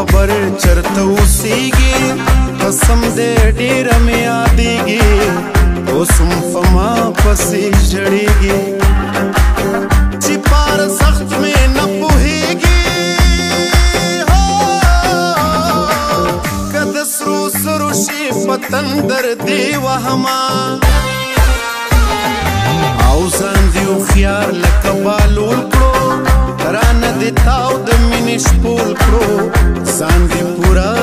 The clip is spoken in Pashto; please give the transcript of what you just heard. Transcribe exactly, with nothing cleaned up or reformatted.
خبر چرته اوسېږي قسم دې ډېره مې یادېږي اوس هم په ما پسې ژړېږي چې پار سخت مې نه پوهېږي که د سرو سرو شي په تندر دې وهمه او ځان دې هوښیار لکه بالول کړو رانه دې تاو د مینې شپول کړو ځان دې پوره